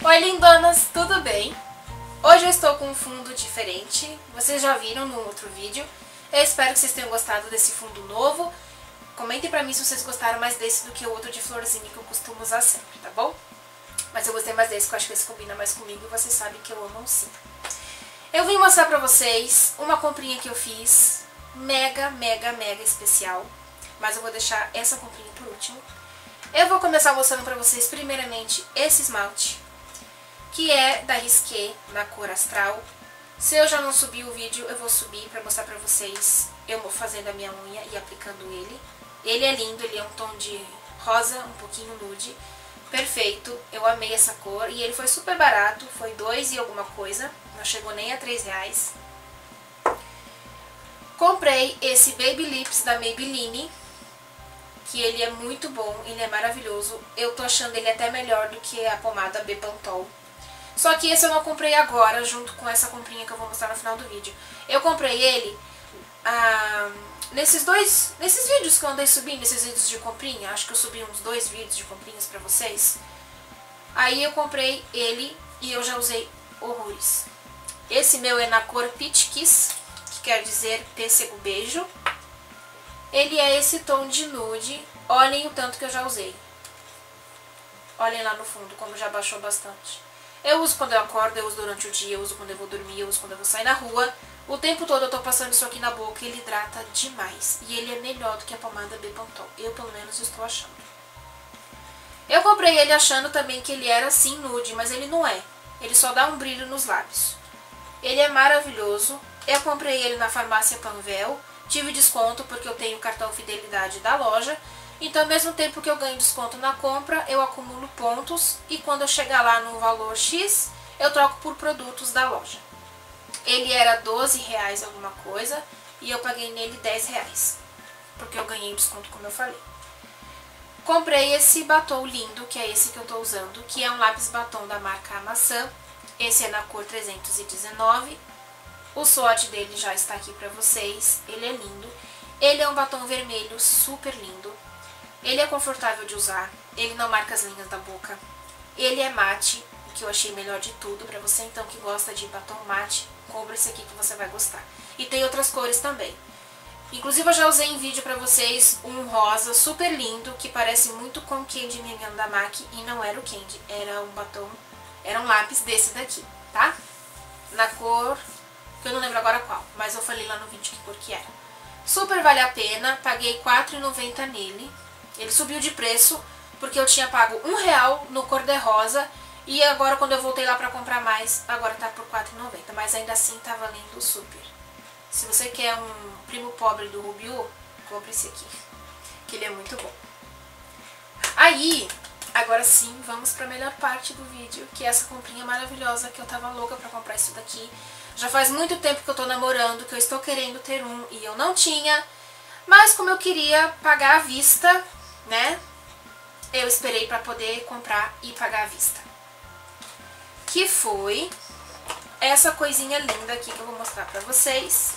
Oi lindonas, tudo bem? Hoje eu estou com um fundo diferente, vocês já viram no outro vídeo. Eu espero que vocês tenham gostado desse fundo novo. Comentem pra mim se vocês gostaram mais desse do que o outro de florzinha que eu costumo usar sempre, tá bom? Mas eu gostei mais desse, porque eu acho que esse combina mais comigo e vocês sabem que eu amo sim. Eu vim mostrar pra vocês uma comprinha que eu fiz, mega especial. Mas eu vou deixar essa comprinha por último. Eu vou começar mostrando pra vocês primeiramente esse esmalte, que é da Risqué, na cor Astral. Se eu já não subi o vídeo, eu vou subir pra mostrar pra vocês eu fazendo a minha unha e aplicando ele. Ele é lindo, ele é um tom de rosa, um pouquinho nude. Perfeito, eu amei essa cor e ele foi super barato, foi 2 e alguma coisa, não chegou nem a R$3. Comprei esse Baby Lips da Maybelline, que ele é muito bom, ele é maravilhoso. Eu tô achando ele até melhor do que a pomada Bepantol. Só que esse eu não comprei agora, junto com essa comprinha que eu vou mostrar no final do vídeo. Eu comprei ele nesses vídeos que eu andei subindo, esses vídeos de comprinha. Acho que eu subi uns 2 vídeos de comprinhas pra vocês. Aí eu comprei ele e eu já usei horrores. Esse meu é na cor Peach Kiss, que quer dizer pêssego beijo. Ele é esse tom de nude. Olhem o tanto que eu já usei. Olhem lá no fundo como já baixou bastante. Eu uso quando eu acordo, eu uso durante o dia, eu uso quando eu vou dormir, eu uso quando eu vou sair na rua. O tempo todo eu tô passando isso aqui na boca e ele hidrata demais. E ele é melhor do que a pomada Bepantol. Eu, pelo menos, estou achando. Eu comprei ele achando também que ele era assim nude, mas ele não é. Ele só dá um brilho nos lábios. Ele é maravilhoso. Eu comprei ele na farmácia Panvel. Tive desconto porque eu tenho cartão fidelidade da loja. Então, ao mesmo tempo que eu ganho desconto na compra, eu acumulo pontos e quando eu chegar lá no valor X, eu troco por produtos da loja. Ele era R$12 alguma coisa e eu paguei nele R$10, porque eu ganhei desconto, como eu falei. Comprei esse batom lindo, que é esse que eu tô usando, que é um lápis batom da marca Maçã. Esse é na cor 319. O swatch dele já está aqui pra vocês, ele é lindo. Ele é um batom vermelho super lindo. Ele é confortável de usar, ele não marca as linhas da boca. Ele é mate, o que eu achei melhor de tudo. Pra você então que gosta de batom mate, compra esse aqui que você vai gostar. E tem outras cores também. Inclusive eu já usei em vídeo pra vocês um rosa super lindo, que parece muito com o Candy Minion da MAC. E não era o Candy, era um batom, era um lápis desse daqui, tá? Na cor, que eu não lembro agora qual, mas eu falei lá no vídeo que cor que era. Super vale a pena, paguei R$4,90 nele. Ele subiu de preço porque eu tinha pago R$1 no cor-de-rosa e agora quando eu voltei lá pra comprar mais, agora tá por R$4,90, mas ainda assim tá valendo super. Se você quer um primo pobre do Rubiu, compre esse aqui, que ele é muito bom. Aí, agora sim, vamos pra melhor parte do vídeo, que é essa comprinha maravilhosa que eu tava louca pra comprar isso daqui. Já faz muito tempo que eu tô namorando, que eu estou querendo ter um e eu não tinha, mas como eu queria pagar à vista, né, eu esperei pra poder comprar e pagar à vista. Que foi essa coisinha linda aqui que eu vou mostrar pra vocês.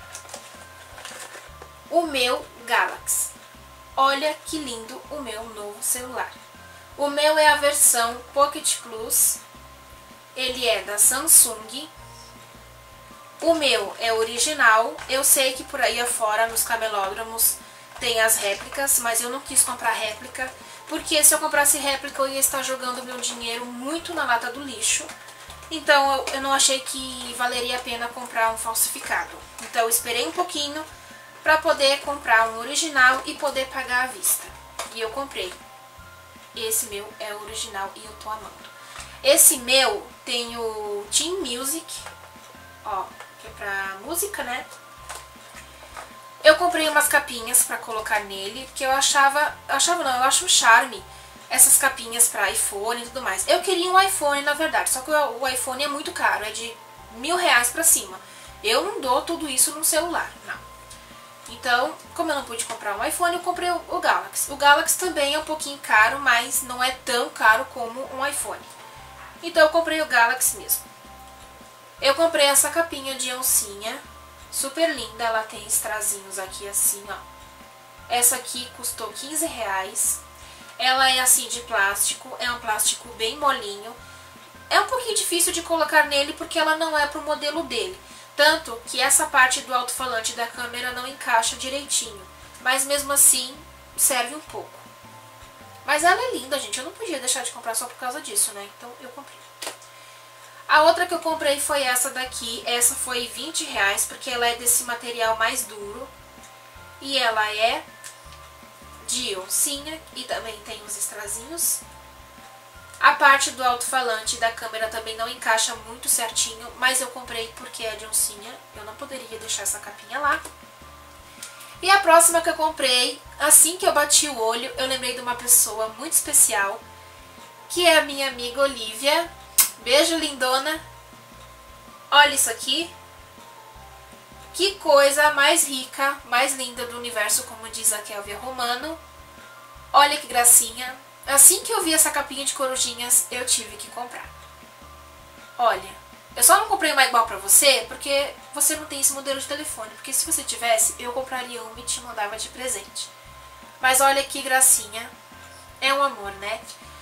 O meu Galaxy. Olha que lindo o meu novo celular. O meu é a versão Pocket Plus. Ele é da Samsung. O meu é original. Eu sei que por aí afora, nos camelódromos, tem as réplicas, mas eu não quis comprar réplica, porque se eu comprasse réplica eu ia estar jogando meu dinheiro muito na lata do lixo. Então eu não achei que valeria a pena comprar um falsificado. Então eu esperei um pouquinho para poder comprar um original e poder pagar à vista. E eu comprei. Esse meu é o original e eu tô amando. Esse meu tem o Team Music, ó, que é pra música, né? Eu comprei umas capinhas pra colocar nele, porque eu eu acho um charme essas capinhas pra iPhone e tudo mais. Eu queria um iPhone, na verdade, só que o iPhone é muito caro, é de R$1.000 pra cima. Eu não dou tudo isso num celular, não. Então, como eu não pude comprar um iPhone, eu comprei o Galaxy. O Galaxy também é um pouquinho caro, mas não é tão caro como um iPhone. Então eu comprei o Galaxy mesmo. Eu comprei essa capinha de oncinha, super linda, ela tem strazinhos aqui assim, ó. Essa aqui custou R$15. Ela é assim de plástico, é um plástico bem molinho. é um pouquinho difícil de colocar nele porque ela não é pro modelo dele. Tanto que essa parte do alto-falante da câmera não encaixa direitinho. Mas mesmo assim, serve um pouco. Mas ela é linda, gente. Eu não podia deixar de comprar só por causa disso, né? Então eu comprei. A outra que eu comprei foi essa daqui. Essa foi R$20, porque ela é desse material mais duro. E ela é de oncinha e também tem os estrazinhos. A parte do alto-falante da câmera também não encaixa muito certinho, mas eu comprei porque é de oncinha. Eu não poderia deixar essa capinha lá. E a próxima que eu comprei, assim que eu bati o olho, eu lembrei de uma pessoa muito especial, que é a minha amiga Olivia. Beijo, lindona. Olha isso aqui. Que coisa mais rica, mais linda do universo, como diz a Kelvia Romano. Olha que gracinha. Assim que eu vi essa capinha de corujinhas, eu tive que comprar. Olha, eu só não comprei uma igual pra você, porque você não tem esse modelo de telefone. Porque se você tivesse, eu compraria uma e te mandava de presente. Mas olha que gracinha. É um amor, né?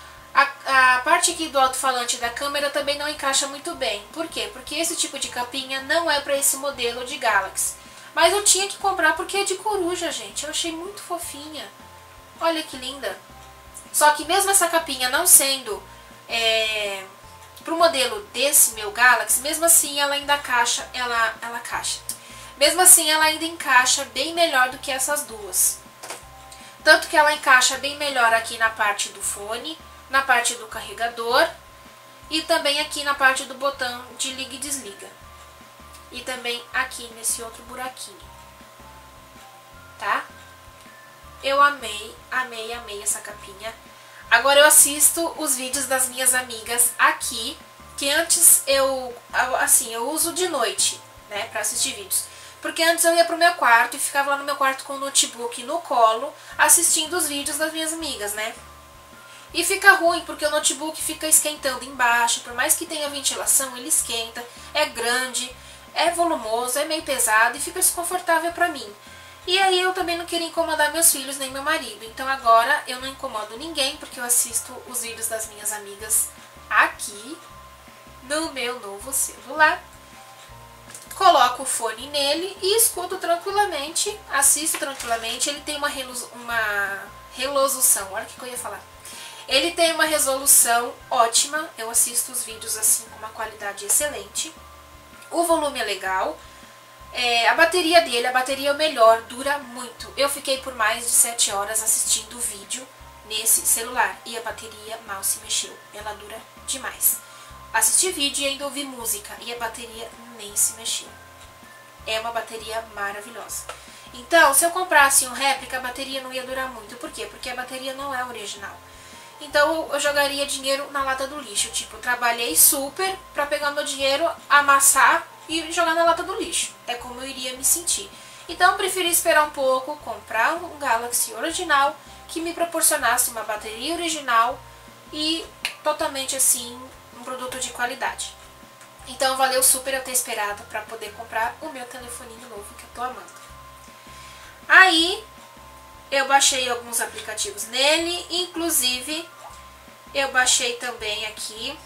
A parte aqui do alto-falante da câmera também não encaixa muito bem. Por quê? Porque esse tipo de capinha não é pra esse modelo de Galaxy. Mas eu tinha que comprar porque é de coruja, gente. Eu achei muito fofinha. Olha que linda. Só que mesmo essa capinha não sendo pro modelo desse meu Galaxy, mesmo assim ela ainda encaixa, mesmo assim ela ainda encaixa bem melhor do que essas duas. Tanto que ela encaixa bem melhor aqui na parte do fone, na parte do carregador e também aqui na parte do botão de liga e desliga. E também aqui nesse outro buraquinho. Tá? Eu amei, amei, amei essa capinha. Agora eu assisto os vídeos das minhas amigas aqui, que antes eu uso de noite, né, pra assistir vídeos. Porque antes eu ia pro meu quarto e ficava lá no meu quarto com o notebook no colo, assistindo os vídeos das minhas amigas, né. E fica ruim, porque o notebook fica esquentando embaixo, por mais que tenha ventilação, ele esquenta, é grande, é volumoso, é meio pesado e fica desconfortável pra mim. E aí eu também não queria incomodar meus filhos nem meu marido. Então agora eu não incomodo ninguém, porque eu assisto os vídeos das minhas amigas aqui no meu novo celular. Coloco o fone nele e escuto tranquilamente, assisto tranquilamente. Ele tem uma resolução, olha o que eu ia falar. Ele tem uma resolução ótima, eu assisto os vídeos assim com uma qualidade excelente. O volume é legal. A bateria dele, a bateria é o melhor, dura muito. Eu fiquei por mais de 7 horas assistindo o vídeo nesse celular e a bateria mal se mexeu, ela dura demais. Assisti vídeo e ainda ouvi música e a bateria nem se mexeu. É uma bateria maravilhosa. Então, se eu comprasse um réplica, a bateria não ia durar muito. Por quê? Porque a bateria não é original. Então eu jogaria dinheiro na lata do lixo. Tipo, trabalhei super pra pegar meu dinheiro, amassar e jogar na lata do lixo. É como eu iria me sentir. Então eu preferi esperar um pouco, comprar um Galaxy original que me proporcionasse uma bateria original e totalmente assim um produto de qualidade. Então valeu super eu ter esperado para poder comprar o meu telefoninho novo que eu tô amando. Aí eu baixei alguns aplicativos nele, inclusive eu baixei também aqui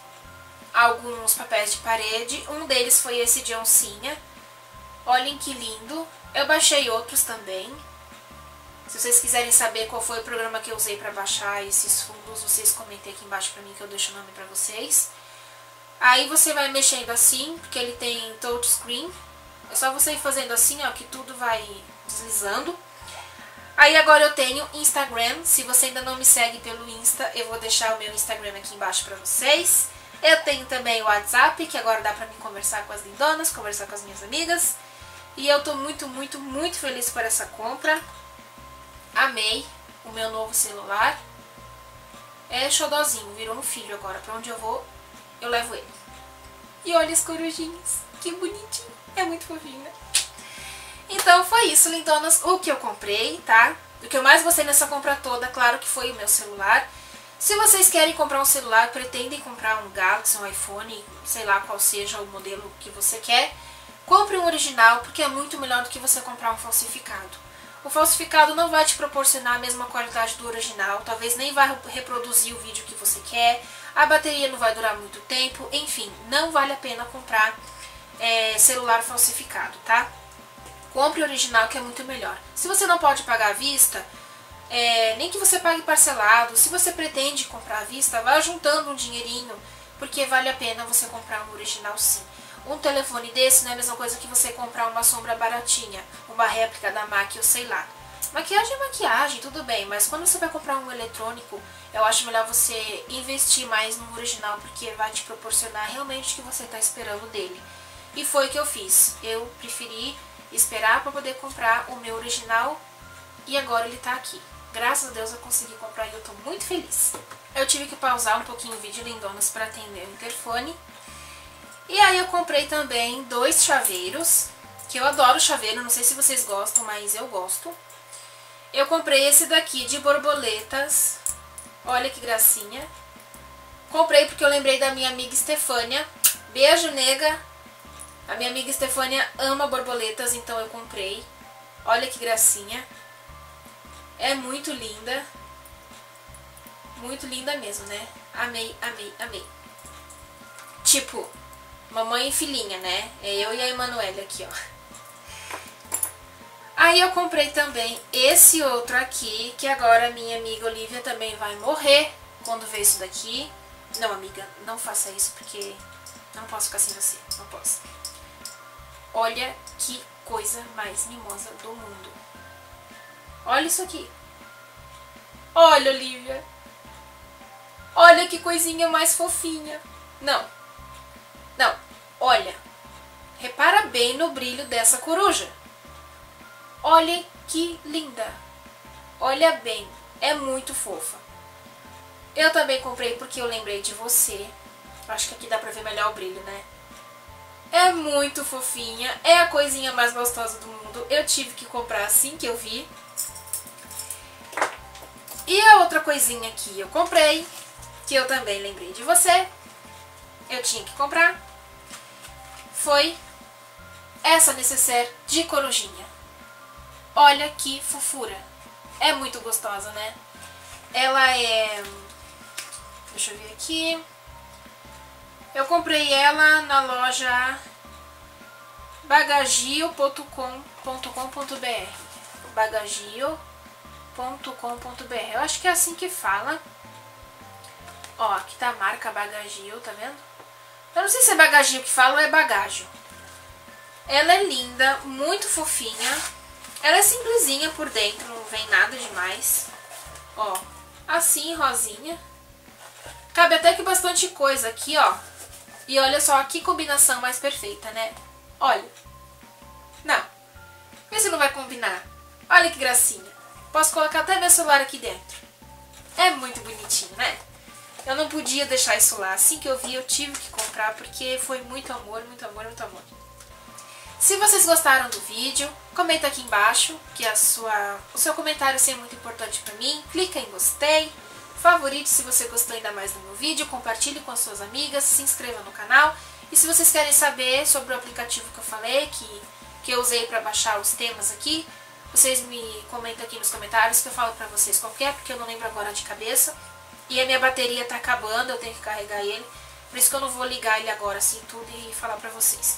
alguns papéis de parede. Um deles foi esse de oncinha. Olhem que lindo. Eu baixei outros também. Se vocês quiserem saber qual foi o programa que eu usei para baixar esses fundos, vocês comentem aqui embaixo pra mim que eu deixo o nome pra vocês. Aí você vai mexendo assim, porque ele tem touchscreen. É só você ir fazendo assim, ó, que tudo vai deslizando. Aí agora eu tenho Instagram. Se você ainda não me segue pelo Insta, eu vou deixar o meu Instagram aqui embaixo pra vocês. Eu tenho também o WhatsApp, que agora dá pra mim conversar com as lindonas, conversar com as minhas amigas. E eu tô muito, muito, muito feliz por essa compra. Amei o meu novo celular. É xodozinho, virou um filho agora. Pra onde eu vou, eu levo ele. E olha as corujinhas, que bonitinho. É muito fofinho, né? Então foi isso, lindonas, o que eu comprei, tá? O que eu mais gostei nessa compra toda, claro que foi o meu celular. Se vocês querem comprar um celular, pretendem comprar um Galaxy, um iPhone, sei lá qual seja o modelo que você quer, compre um original, porque é muito melhor do que você comprar um falsificado. O falsificado não vai te proporcionar a mesma qualidade do original, talvez nem vai reproduzir o vídeo que você quer, a bateria não vai durar muito tempo, enfim, não vale a pena comprar celular falsificado, tá? Compre o original, que é muito melhor. Se você não pode pagar à vista, nem que você pague parcelado, se você pretende comprar à vista, vá juntando um dinheirinho, porque vale a pena você comprar um original sim. Um telefone desse não é a mesma coisa que você comprar uma sombra baratinha, uma réplica da MAC ou sei lá. Maquiagem é maquiagem, tudo bem, mas quando você vai comprar um eletrônico, eu acho melhor você investir mais no original, porque vai te proporcionar realmente o que você está esperando dele. E foi o que eu fiz. Eu preferi esperar para poder comprar o meu original e agora ele tá aqui. Graças a Deus eu consegui comprar e eu tô muito feliz. Eu tive que pausar um pouquinho o vídeo, lindonas, para atender o interfone. E aí eu comprei também 2 chaveiros, que eu adoro chaveiro, não sei se vocês gostam, mas eu gosto. Eu comprei esse daqui de borboletas, olha que gracinha. Comprei porque eu lembrei da minha amiga Estefânia, beijo nega. A minha amiga Estefânia ama borboletas, então eu comprei. Olha que gracinha. É muito linda. Muito linda mesmo, né? Amei, amei, amei. Tipo, mamãe e filhinha, né? É eu e a Emanuele aqui, ó. Aí eu comprei também esse outro aqui, que agora a minha amiga Olivia também vai morrer quando ver isso daqui. Não, amiga, não faça isso, porque não posso ficar sem você. Não posso. Olha que coisa mais mimosa do mundo. Olha isso aqui. Olha, Olivia. Olha que coisinha mais fofinha. Não. Não. Olha. Repara bem no brilho dessa coruja. Olha que linda. Olha bem. É muito fofa. Eu também comprei porque eu lembrei de você. Acho que aqui dá pra ver melhor o brilho, né? É muito fofinha, é a coisinha mais gostosa do mundo. Eu tive que comprar assim que eu vi. E a outra coisinha que eu comprei, que eu também lembrei de você, eu tinha que comprar, foi essa necessaire de corujinha. Olha que fofura. É muito gostosa, né? Ela é... Deixa eu ver aqui... Eu comprei ela na loja bagagio.com.br. Bagagio.com.br. Eu acho que é assim que fala. Ó, aqui tá a marca Bagagio, tá vendo? Eu não sei se é Bagagio que fala ou é Bagágio. Ela é linda, muito fofinha. Ela é simplesinha por dentro, não vem nada demais. Ó, assim, rosinha. Cabe até que bastante coisa aqui, ó. E olha só que combinação mais perfeita, né? Olha. Não. Vê se não vai combinar. Olha que gracinha. Posso colocar até meu celular aqui dentro. É muito bonitinho, né? Eu não podia deixar isso lá. Assim que eu vi, eu tive que comprar, porque foi muito amor, muito amor, muito amor. Se vocês gostaram do vídeo, comenta aqui embaixo, que o seu comentário é muito importante pra mim. Clica em gostei. Favorite se você gostou ainda mais do meu vídeo, compartilhe com as suas amigas, se inscreva no canal. E se vocês querem saber sobre o aplicativo que eu falei, que eu usei para baixar os temas aqui, vocês me comentam aqui nos comentários que eu falo pra vocês qual que é, porque eu não lembro agora de cabeça. E a minha bateria tá acabando, eu tenho que carregar ele, por isso que eu não vou ligar ele agora assim tudo e falar pra vocês.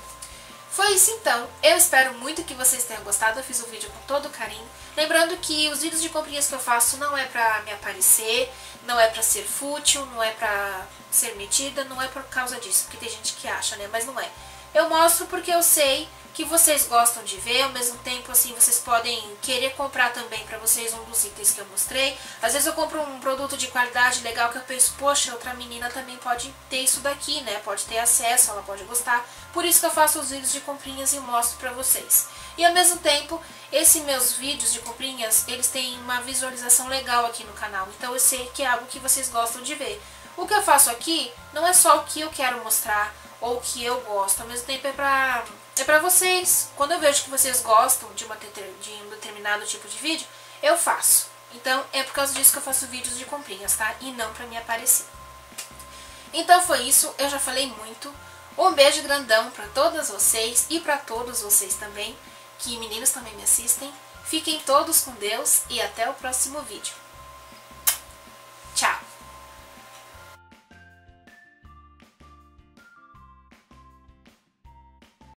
Foi isso então, eu espero muito que vocês tenham gostado, eu fiz o vídeo com todo carinho. Lembrando que os vídeos de comprinhas que eu faço não é pra me aparecer, não é pra ser fútil, não é pra ser metida, não é por causa disso, porque tem gente que acha, né, mas não é. Eu mostro porque eu sei que vocês gostam de ver, ao mesmo tempo assim vocês podem querer comprar também pra vocês um dos itens que eu mostrei. Às vezes eu compro um produto de qualidade legal que eu penso, poxa, outra menina também pode ter isso daqui, né, pode ter acesso, ela pode gostar. Por isso que eu faço os vídeos de comprinhas e mostro pra vocês. E ao mesmo tempo, esses meus vídeos de comprinhas, eles têm uma visualização legal aqui no canal, então eu sei que é algo que vocês gostam de ver. O que eu faço aqui não é só o que eu quero mostrar ou o que eu gosto, ao mesmo tempo é pra vocês. Quando eu vejo que vocês gostam de um determinado tipo de vídeo, eu faço. Então é por causa disso que eu faço vídeos de comprinhas, tá? E não pra me aparecer. Então foi isso, eu já falei muito. Um beijo grandão pra todas vocês e pra todos vocês também, que meninos também me assistem. Fiquem todos com Deus e até o próximo vídeo.